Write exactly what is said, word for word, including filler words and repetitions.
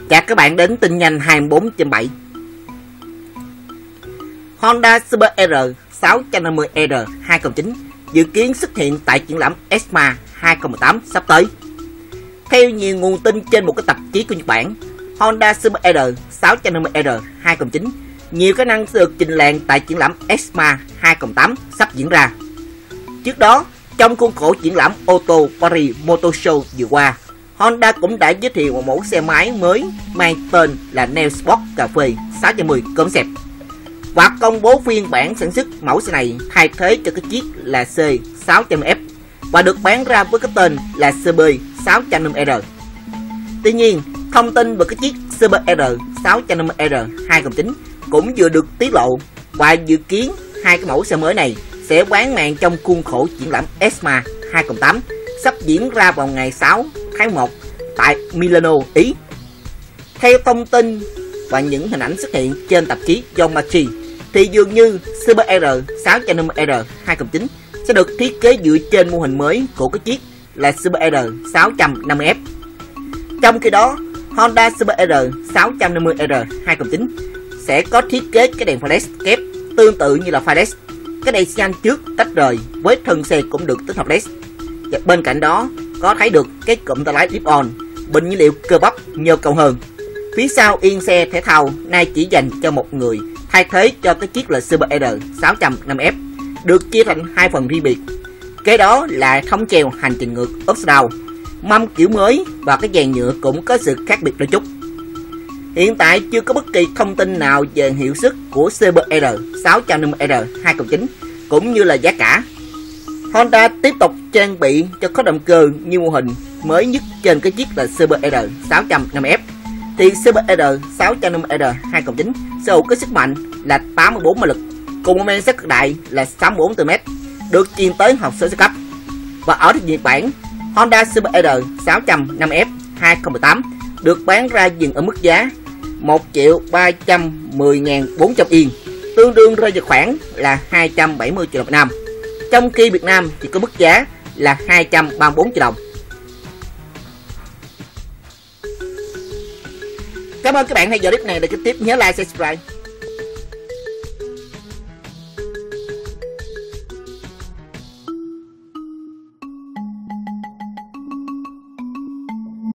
Chào các bạn đến tin nhanh hai mươi bốn trên bảy. Honda Super R sáu năm mươi R hai không chín dự kiến xuất hiện tại triển lãm EICMA hai không một tám sắp tới. Theo nhiều nguồn tin trên một cái tạp chí của Nhật Bản, Honda Super R sáu năm mươi R hai không chín nhiều khả năng sẽ được trình làng tại triển lãm EICMA hai không một tám sắp diễn ra. Trước đó, trong khuôn khổ triển lãm ô tô Paris Motor Show vừa qua, Honda cũng đã giới thiệu một mẫu xe máy mới mang tên là Neo Sport cà phê sáu trăm mười concept và công bố phiên bản sản xuất mẫu xe này thay thế cho cái chiếc là C sáu trăm F và được bán ra với cái tên là C B sáu trăm năm mươi R. Tuy nhiên, thông tin về cái chiếc Super R sáu năm mươi R hai không chín cũng vừa được tiết lộ và dự kiến hai cái mẫu xe mới này sẽ bán màn trong khuôn khổ triển lãm EICMA hai không một tám sắp diễn ra vào ngày sáu tháng một tại Milano, Ý. Theo thông tin và những hình ảnh xuất hiện trên tạp chí Yomiuri thì dường như Super R sáu năm mươi R hai không chín sẽ được thiết kế dựa trên mô hình mới của cái chiếc là Super R sáu năm mươi F. Trong khi đó, Honda Super R sáu năm mươi R hai không chín sẽ có thiết kế cái đèn flash kép tương tự như là flash. Cái đèn xi nhan trước tách rời với thân xe cũng được tích hợp led. Và bên cạnh đó có thấy được cái cụm tay lái clip-on, bình nhiên liệu cơ bắp nhô cao hơn. Phía sau yên xe thể thao nay chỉ dành cho một người, thay thế cho cái chiếc là Super R sáu năm F được chia thành hai phần riêng biệt. Cái đó là thống treo hành trình ngược upside down, mâm kiểu mới và cái dàn nhựa cũng có sự khác biệt đôi chút. Hiện tại chưa có bất kỳ thông tin nào về hiệu suất của Super R sáu năm mươi R hai không chín cũng như là giá cả. Honda tiếp tục trang bị cho có động cơ như mô hình mới nhất trên cái chiếc là Super R sáu năm mươi F thì Super R sáu năm mươi R hai không chín sở hữu cái sức mạnh là tám mươi bốn mã lực cùng mô men xoắn cực đại là sáu mươi bốn ki-lô-mét được truyền tới hộp số cấp. Và ở Nhật Bản, Honda Super R sáu năm mươi F hai không một tám được bán ra dừng ở mức giá một triệu ba trăm mười nghìn bốn trăm yên, tương đương rơi vào khoảng là hai trăm bảy mươi triệu đồng Việt Nam. Trong khi Việt Nam chỉ có mức giá là hai trăm ba mươi bốn triệu đồng. Cảm ơn các bạn theo dõi clip này, để tiếp nhớ like, subscribe.